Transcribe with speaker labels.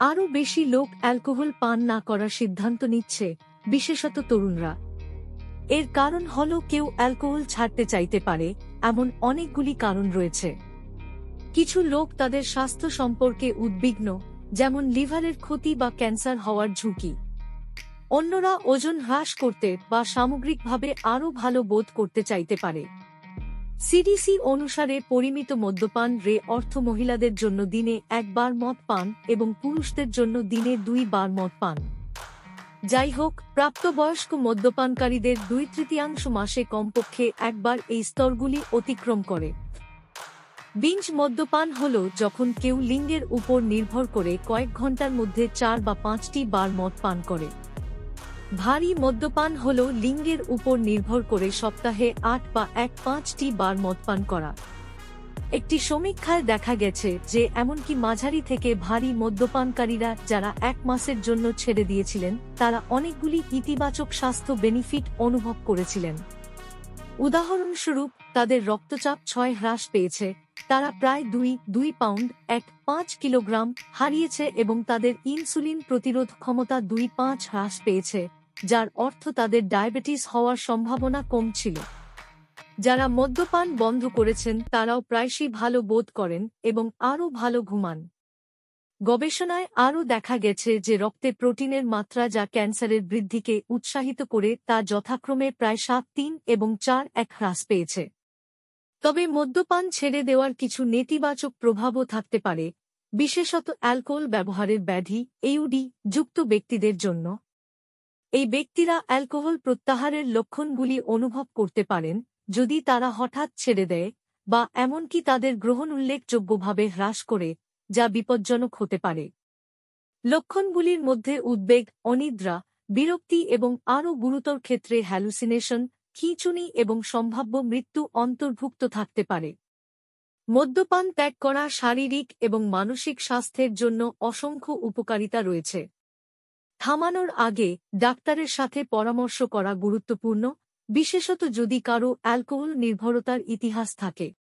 Speaker 1: আরও বেশি লোক অ্যালকোহল পান না করার সিদ্ধান্ত নিচ্ছে, বিশেষত তরুণরা। এর কারণ হল কেউ অ্যালকোহল ছাড়তে চাইতে পারে, এমন অনেকগুলি কারণ রয়েছে। কিছু লোক তাদের স্বাস্থ্য সম্পর্কে উদ্বিগ্ন, যেমন লিভারের ক্ষতি বা ক্যান্সার হওয়ার ঝুঁকি। অন্যরা ওজন হ্রাস করতে বা সামগ্রিকভাবে আরও ভালো বোধ করতে চাইতে পারে। সিডিসি অনুসারে পরিমিত মদ্যপান অর্থ মহিলাদের জন্য দিনে 1 বার মদ পান এবং পুরুষদের জন্য দিনে 2 বার মদ পান। যাই হোক, প্রাপ্তবয়স্ক মদ্যপানকারীদের 2/3 মাসে কমপক্ষে একবার এই স্তরগুলি অতিক্রম করে। বিঞ্জ মদ্যপান হল যখন কেউ লিঙ্গের উপর নির্ভর করে কয়েক ঘন্টার মধ্যে 4 বা 5টি বার মদ পান করে। ভারী মদ্যপান হল লিঙ্গের উপর নির্ভর করে সপ্তাহে 8 বা 5টি বার মদ পান করা। একটি সমীক্ষায় দেখা গেছে যে এমনকি মাঝারি থেকে ভারী মদ্যপানকারীরা যারা 1 মাসের জন্য ছেড়ে দিয়েছিলেন, তারা অনেকগুলি ইতিবাচক স্বাস্থ্য বেনিফিট অনুভব করেছিলেন। উদাহরণস্বরূপ, তাদের রক্তচাপ 6 হ্রাস পেয়েছে, তারা প্রায় 2 পাউন্ড 1.5 কিলোগ্রাম হারিয়েছে এবং তাদের ইনসুলিন প্রতিরোধ ক্ষমতা 2.5 হ্রাস পেয়েছে, যার অর্থ তাদের ডায়াবেটিস হওয়ার সম্ভাবনা কম ছিল। যারা মদ্যপান বন্ধ করেছেন তারাও প্রায়শই ভালো বোধ করেন এবং আরও ভালো ঘুমান। গবেষণায় আরও দেখা গেছে যে রক্তে প্রোটিনের মাত্রা যা ক্যান্সারের বৃদ্ধিকে উৎসাহিত করে তা যথাক্রমে প্রায় 7.3 এবং 4.1 হ্রাস পেয়েছে। তবে মদ্যপান ছেড়ে দেওয়ার কিছু নেতিবাচক প্রভাবও থাকতে পারে, বিশেষত অ্যালকোহল ব্যবহারের ব্যাধি এউডি যুক্ত ব্যক্তিদের জন্য। এই ব্যক্তিরা অ্যালকোহল প্রত্যাহারের লক্ষণগুলি অনুভব করতে পারেন যদি তারা হঠাৎ ছেড়ে দেয় বা এমনকি তাদের গ্রহণ উল্লেখযোগ্যভাবে হ্রাস করে, যা বিপজ্জনক হতে পারে। লক্ষণগুলির মধ্যে উদ্বেগ, অনিদ্রা, বিরক্তি এবং আরও গুরুতর ক্ষেত্রে হ্যালুসিনেশন, খিঁচুনি এবং সম্ভাব্য মৃত্যু অন্তর্ভুক্ত থাকতে পারে। মদ্যপান ত্যাগ করা শারীরিক এবং মানসিক স্বাস্থ্যের জন্য অসংখ্য উপকারিতা রয়েছে। থামানোর আগে ডাক্তারের সাথে পরামর্শ করা গুরুত্বপূর্ণ, বিশেষত যদি কারও অ্যালকোহল নির্ভরতার ইতিহাস থাকে।